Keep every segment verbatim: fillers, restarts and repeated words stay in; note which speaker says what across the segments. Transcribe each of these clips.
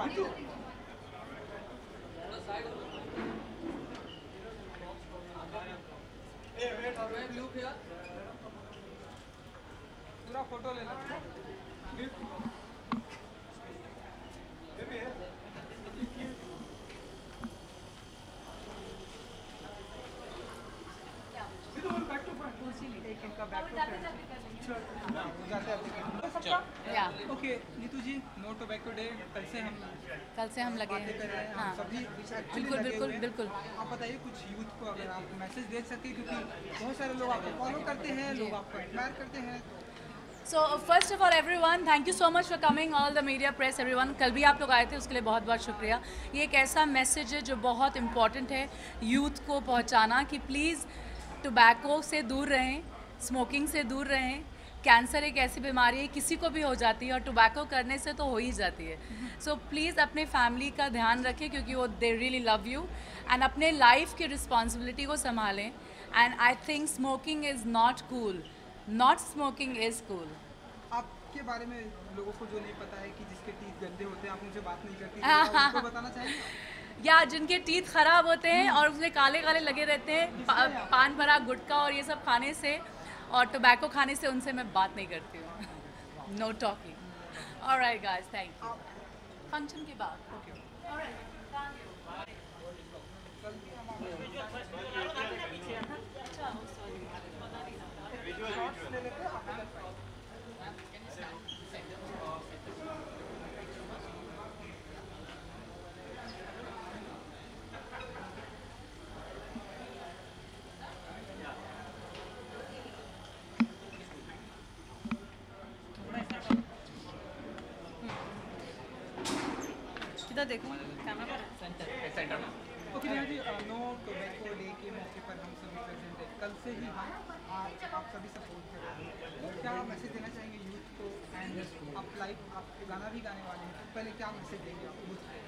Speaker 1: पूरा फोटो ले लो। Okay Neetu ji, no tobacco day कल से हम
Speaker 2: कल से हम लगे हैं। हाँ
Speaker 1: सभी
Speaker 2: बिल्कुल बिल्कुल बिल्कुल।
Speaker 1: आप बताइए कुछ यूथ को अगर आप मैसेज दे सके, क्योंकि बहुत सारे लोग आपको फॉलो करते हैं, लोग आपको एडमायर करते हैं।
Speaker 2: So first of all everyone, thank you so much for coming, all the media press everyone. कल भी आप लोग आए थे, उसके लिए बहुत बहुत शुक्रिया। ये एक ऐसा मैसेज है जो बहुत इम्पॉर्टेंट है यूथ को पहुंचाना कि प्लीज़ टोबैको से दूर रहें, स्मोकिंग से दूर रहें। कैंसर एक ऐसी बीमारी है, किसी को भी हो जाती है और टोबैको करने से तो हो ही जाती है। सो प्लीज़ अपने फैमिली का ध्यान रखें, क्योंकि वो they really love you, and अपने लाइफ की रिस्पॉन्सिबिलिटी को संभालें। And I think smoking is not cool, not smoking is cool.
Speaker 1: आपके बारे में लोगों को जो नहीं पता है कि जिसके टीथ गंदे होते हैं, आप उनसे बात नहीं करती, तो उनको बताना चाहेंगे?
Speaker 2: या जिनके टीथ खराब होते हैं और उसमें काले काले लगे रहते हैं पा, पान भरा गुटखा और ये सब खाने से और टोबैको खाने से, उनसे मैं बात नहीं करती हूँ। No talking. Alright guys, thank you. Function के बाद किधर देखूं? कैमरा पर सेंटर सेंटर में।
Speaker 1: Okay Neha ji, no tobacco day के मौके पर हम सभी प्रेजेंट हैं। कल से ही हम आज आप सभी सपोर्ट कर रहे हैं, क्या मैसेज देना चाहेंगे यूथ को? एंड आप लाइव आप गाना भी गाने वाले हैं, तो पहले क्या मैसेज देंगे आप यूथ को?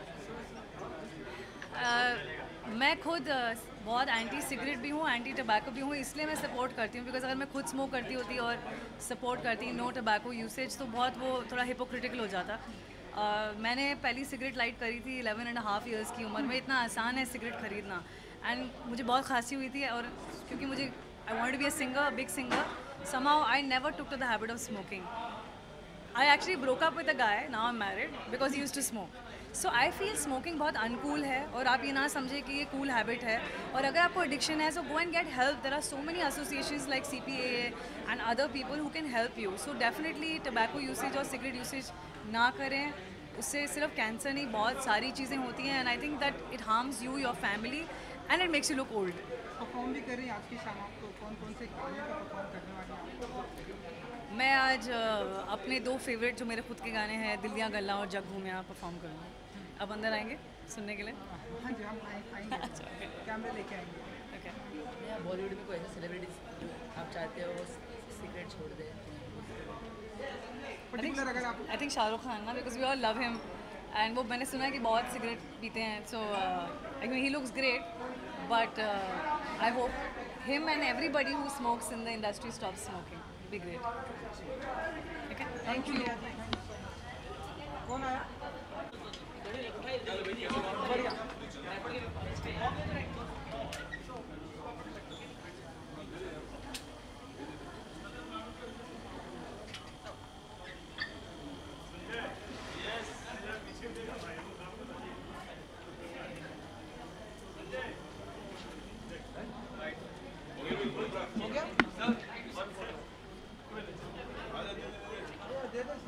Speaker 3: Uh, मैं खुद uh, बहुत एंटी सिगरेट भी हूँ, एंटी टबैको भी हूँ, इसलिए मैं सपोर्ट करती हूँ। बिकॉज अगर मैं खुद स्मोक करती होती और सपोर्ट करती नो टबैको यूसेज, तो बहुत वो थोड़ा हिपोक्रिटिकल हो जाता। uh, मैंने पहली सिगरेट लाइट करी थी इलेवन एंड हाफ ईयर्स की उम्र में। इतना आसान है सिगरेट खरीदना, एंड मुझे बहुत खांसी हुई थी, और क्योंकि मुझे I want to be a singer, big singer, somehow I never took to the habit of smoking. I actually broke up with a guy, now I'm married, because he used to smoke. So I feel smoking बहुत uncool है, और आप ये ना समझे कि ये cool habit है। और अगर आपको addiction है, so go and get help. There are so many associations like C P A A and other people who can help you. So definitely tobacco usage और cigarette usage ना करें, उससे सिर्फ कैंसर नहीं, बहुत सारी चीज़ें होती हैं, and I think that it harms you, your family, and it makes you look old.
Speaker 1: Perform भी कर रही हैं आज की शाम, आपको कौन कौन से गाने का परफॉर्म करने वाले हैं?
Speaker 3: मैं आज uh, अपने दो फेवरेट जो मेरे खुद के गाने हैं, दिलियाँ गल्ला और जग घूमिया, परफॉर्म करूँगी। अब अंदर आएंगे सुनने के लिए?
Speaker 1: हाँ जी, हम आएंगे, कैमरे लेके आएंगे।
Speaker 3: ओके।
Speaker 4: बॉलीवुड में कोई ऐसे सेलिब्रिटीज आप चाहते हो वो सिगरेट छोड़ दे?
Speaker 1: पर्टिकुलर अगर आप
Speaker 3: आई थिंक शाहरुख खान ना, because we all love him, and वो मैंने सुना है कि बहुत सिगरेट पीते हैं, so I mean he looks great, but I hope him and everybody who smokes in the industry stop smoking, be great. Okay, thank you.
Speaker 1: कौन आया? हो गया? दे दो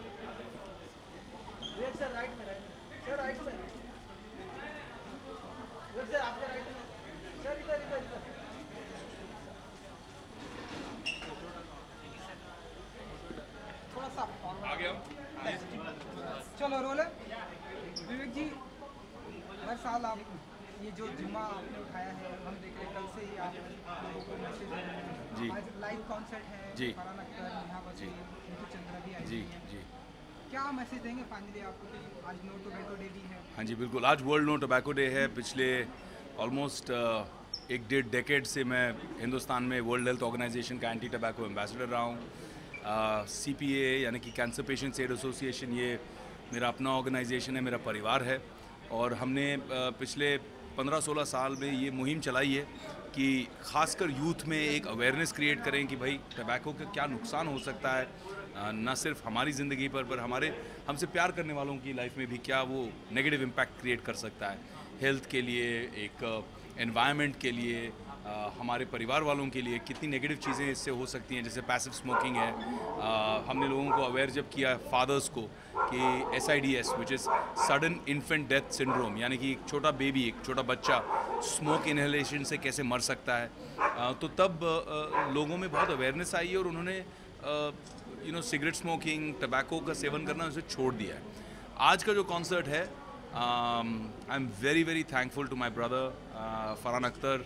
Speaker 1: सर, राइट में, राइट सर, राइट में सर, आपके राइट में सर, इधर इधर इधर। थोड़ा सा आ गया। चलो रोल है। विवेक जी, हर साल आप ये जो जुम्मा आपने उठाया है, हम देख रहे हैं कल से ही आप लोगों को मैसेज दे रहे हैं।
Speaker 5: जी।
Speaker 1: आज लाइव कॉन्सर्ट है,
Speaker 5: जी।
Speaker 1: फरहान अख्तर, नेहा बख्शी, नीतू चंद्रा भी आई
Speaker 5: जी
Speaker 1: हुई हैं।
Speaker 5: जी
Speaker 1: क्या मैसेज देंगे फाइनली आपको कि आज नो टोबैको डे भी है?
Speaker 5: हाँ जी बिल्कुल, आज वर्ल्ड नो टोबैको डे है। पिछले ऑलमोस्ट एक डेढ़ डेकेड से मैं हिंदुस्तान में वर्ल्ड हेल्थ ऑर्गेनाइजेशन का एंटी टोबैको एम्बेसडर रहा हूँ। सी पी ए यानी कि कैंसर पेशेंट्स एड एसोसिएशन, ये मेरा अपना ऑर्गेनाइजेशन है, मेरा परिवार है, और हमने पिछले पंद्रह सोलह साल में ये मुहिम चलाई है कि ख़ासकर यूथ में एक अवेयरनेस क्रिएट करें कि भाई टबैको का क्या नुकसान हो सकता है, ना सिर्फ हमारी ज़िंदगी पर पर हमारे हमसे प्यार करने वालों की लाइफ में भी क्या वो नेगेटिव इम्पैक्ट क्रिएट कर सकता है, हेल्थ के लिए, एक एनवायरनमेंट के लिए, आ, हमारे परिवार वालों के लिए कितनी नेगेटिव चीज़ें इससे हो सकती हैं, जैसे पैसिव स्मोकिंग है। आ, हमने लोगों को अवेयर जब किया फादर्स को कि S I D S which is sudden infant death syndrome, यानी कि एक छोटा बेबी, एक छोटा बच्चा स्मोक इनहेलेशन से कैसे मर सकता है, आ, तो तब आ, लोगों में बहुत अवेयरनेस आई है और उन्होंने you know cigarette smoking, tobacco का सेवन करना उसे छोड़ दिया है। आज का जो कॉन्सर्ट है, I am very very thankful to my brother Farhan Akhtar.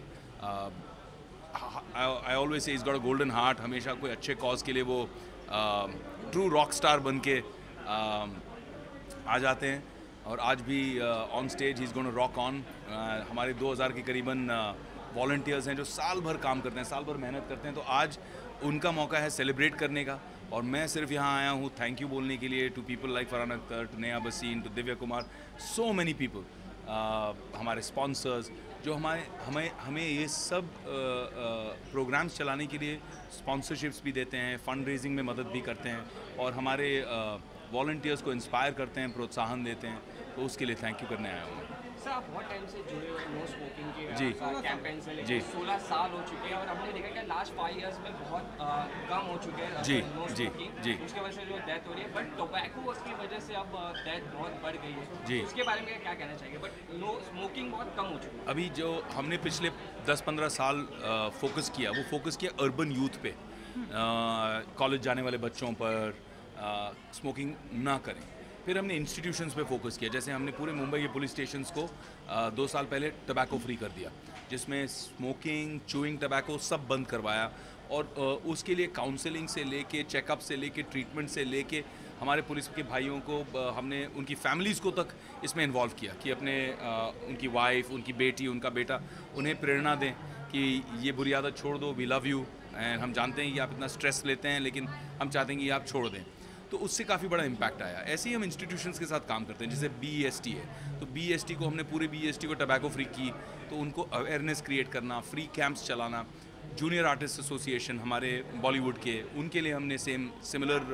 Speaker 5: I always say is got a golden heart, हमेशा कोई अच्छे कॉज के लिए वो ट्रू रॉक स्टार बन के uh, आ जाते हैं, और आज भी on stage he is gonna rock on. हमारे दो हज़ार के करीबन वॉलंटियर्स uh, हैं जो साल भर काम करते हैं, साल भर मेहनत करते हैं, तो आज उनका मौका है सेलिब्रेट करने का, और मैं सिर्फ यहाँ आया हूँ थैंक यू बोलने के लिए to people like Farhan Akhtar, to Neha Bhasin, to Divya Kumar, so many people, हमारे स्पॉन्सर्स जो हमारे हमें हमें ये सब प्रोग्राम्स चलाने के लिए स्पॉन्सरशिप्स भी देते हैं, फंड रेजिंग में मदद भी करते हैं, और हमारे वॉलंटियर्स को इंस्पायर करते हैं, प्रोत्साहन देते हैं, तो उसके लिए थैंक यू करने आया हूँ।
Speaker 6: सर आप बहुत टाइम से जुड़े हुए नो स्मोकिंग के
Speaker 5: जी
Speaker 6: कैंपेन से
Speaker 5: जी
Speaker 6: लेकर सोलह साल हो चुके हैं, और हमने देखा कि लास्ट फाइव इयर्स में बहुत आ, कम हो चुके हैं
Speaker 5: जी
Speaker 6: नो
Speaker 5: जी
Speaker 6: स्मोकिंग,
Speaker 5: जी
Speaker 6: उसके वजह से जो डेथ हो रही है, बट टोबैको की वजह से अब डेथ बहुत बढ़ गई है,
Speaker 5: जी।
Speaker 6: उसके बारे में क्या कहना चाहिए? बट नो स्मोकिंग बहुत कम हो चुकी है।
Speaker 5: अभी जो हमने पिछले दस पंद्रह साल फोकस किया, वो फोकस किया अर्बन यूथ पे, कॉलेज जाने वाले बच्चों पर स्मोकिंग ना करें। फिर हमने इंस्टीट्यूशंस पे फोकस किया, जैसे हमने पूरे मुंबई के पुलिस स्टेशंस को आ, दो साल पहले टबैको फ्री कर दिया, जिसमें स्मोकिंग, चूइंग, टबैको सब बंद करवाया, और आ, उसके लिए काउंसलिंग से लेके, चेकअप से लेके, ट्रीटमेंट से लेके हमारे पुलिस के भाइयों को आ, हमने उनकी फैमिलीज़ को तक इसमें इन्वॉल्व किया कि अपने आ, उनकी वाइफ, उनकी बेटी, उनका बेटा, उन्हें प्रेरणा दें कि ये बुरी आदत छोड़ दो, वी लव यू, एंड हम जानते हैं कि आप इतना स्ट्रेस लेते हैं, लेकिन हम चाहते हैं कि आप छोड़ दें। तो उससे काफ़ी बड़ा इम्पैक्ट आया। ऐसे ही हम इंस्टीट्यूशंस के साथ काम करते हैं, जैसे बी ई एस टी है, तो बी ई एस टी को हमने पूरे बी ई एस टी को टबैको फ्री की, तो उनको अवेयरनेस क्रिएट करना, फ्री कैंप्स चलाना। जूनियर आर्टिस्ट एसोसिएशन हमारे बॉलीवुड के, उनके लिए हमने सेम सिमिलर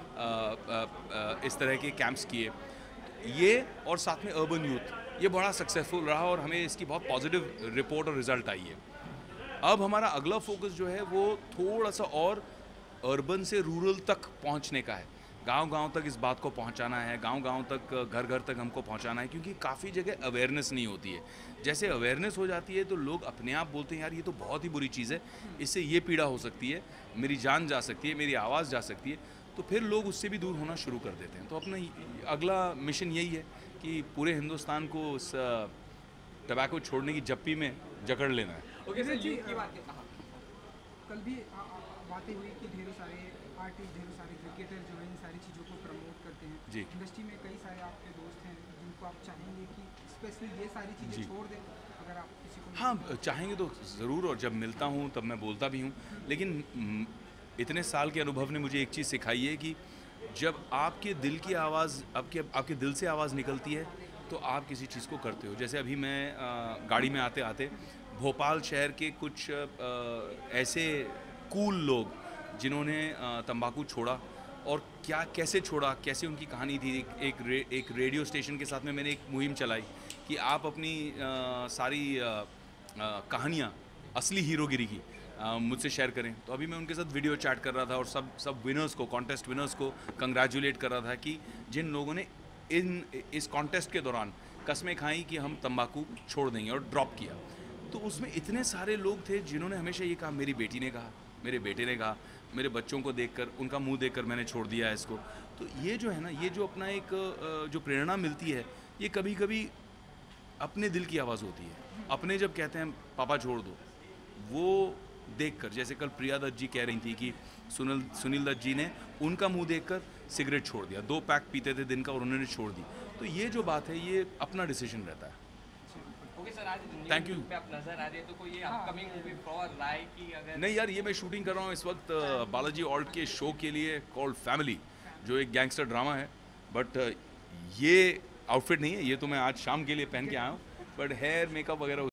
Speaker 5: इस तरह के कैंप्स किए, ये और साथ में अर्बन यूथ, ये बड़ा सक्सेसफुल रहा और हमें इसकी बहुत पॉजिटिव रिपोर्ट और रिज़ल्ट आई है। अब हमारा अगला फोकस जो है वो थोड़ा सा और अर्बन से रूरल तक पहुंचने का है, गांव-गांव तक इस बात को पहुंचाना है, गांव-गांव तक, घर-घर तक हमको पहुंचाना है, क्योंकि काफ़ी जगह अवेयरनेस नहीं होती है। जैसे अवेयरनेस हो जाती है तो लोग अपने आप बोलते हैं यार ये तो बहुत ही बुरी चीज़ है, इससे ये पीड़ा हो सकती है, मेरी जान जा सकती है, मेरी आवाज़ जा सकती है, तो फिर लोग उससे भी दूर होना शुरू कर देते हैं। तो अपना अगला मिशन यही है कि पूरे हिंदुस्तान को उस टबैको छोड़ने की जप्पी में जकड़ लेना है।
Speaker 6: ओके सर,
Speaker 1: जी,
Speaker 6: यूथ की बात है।
Speaker 1: कल भी आ- आ- बातें हुई कि ढेरों सारे आर्टिस्ट, ढेरों सारे क्रिकेटर जो है इन सारी चीज़ों को प्रमोट करते हैं।
Speaker 5: जी।
Speaker 1: इंडस्ट्री में कई सारे आपके दोस्त हैं जिनको आप चाहेंगे कि स्पेशली ये सारी
Speaker 5: जी।
Speaker 1: चीज़ें छोड़ दें, अगर आप किसी को
Speaker 5: हाँ, चाहेंगे तो ज़रूर, और जब मिलता हूँ तब मैं बोलता भी हूँ, लेकिन हम्म, इतने साल के अनुभव ने मुझे एक चीज़ सिखाई है कि जब आपके दिल की आवाज़, आपके आपके दिल से आवाज़ निकलती है तो आप किसी चीज़ को करते हो। जैसे अभी मैं आ, गाड़ी में आते आते भोपाल शहर के कुछ आ, ऐसे कूल लोग जिन्होंने तंबाकू छोड़ा, और क्या कैसे छोड़ा, कैसे उनकी कहानी थी। एक एक, रे, एक रेडियो स्टेशन के साथ में मैंने एक मुहिम चलाई कि आप अपनी आ, सारी कहानियाँ असली हीरोगिरी की आ, मुझसे शेयर करें। तो अभी मैं उनके साथ वीडियो चैट कर रहा था और सब सब विनर्स को, कॉन्टेस्ट विनर्स को कंग्रेचुलेट कर रहा था कि जिन लोगों ने इन इस कॉन्टेस्ट के दौरान कस्में खाई कि हम तंबाकू छोड़ देंगे, और ड्रॉप किया। तो उसमें इतने सारे लोग थे जिन्होंने हमेशा ये कहा, मेरी बेटी ने कहा, मेरे बेटे ने कहा, मेरे बच्चों को देखकर, उनका मुंह देखकर मैंने छोड़ दिया है इसको। तो ये जो है ना, ये जो अपना एक जो प्रेरणा मिलती है, ये कभी कभी अपने दिल की आवाज़ होती है। अपने जब कहते हैं पापा छोड़ दो, वो देखकर, जैसे कल प्रिया दत्त जी कह रही थी कि सुनील सुनील दत्त जी ने उनका मुंह देखकर सिगरेट छोड़ दिया, दो पैक पीते थे दिन का और उन्होंने छोड़ दी। तो ये जो बात है, ये अपना डिसीजन रहता है।
Speaker 6: ओके सर, आज
Speaker 5: Thank you.
Speaker 6: पे आप नजर आ रही है, तो कोई ये अपकमिंग मूवी फॉर राय की अगर
Speaker 5: नहीं यार, ये मैं शूटिंग कर रहा हूँ इस वक्त बालाजी ऑल्ट के शो के लिए कॉल्ड फैमिली, जो एक गैंगस्टर ड्रामा है, बट ये आउटफिट नहीं है, ये तो मैं आज शाम के लिए पहन के आया हूँ, बट हेयर मेकअप वगैरह